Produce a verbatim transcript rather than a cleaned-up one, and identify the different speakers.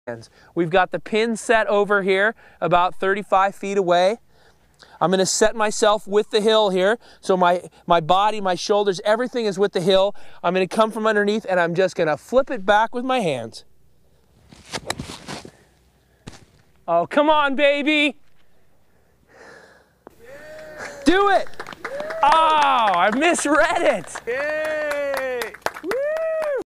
Speaker 1: We've got the pin set over here about thirty-five feet away. I'm going to set myself with the hill here. So my, my body, my shoulders, everything is with the hill. I'm going to come from underneath and I'm just going to flip it back with my hands. Oh, come on, baby. Do it. Oh, I misread it.